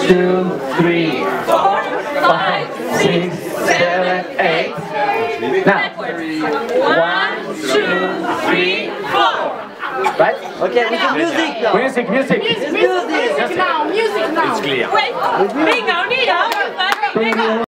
2, 3, 4, 5, 6, 7, 8. Now, 1, 2, 3, 4. Right? Okay, we do music now. Music. Music now. It's clear. Bingo, Nino.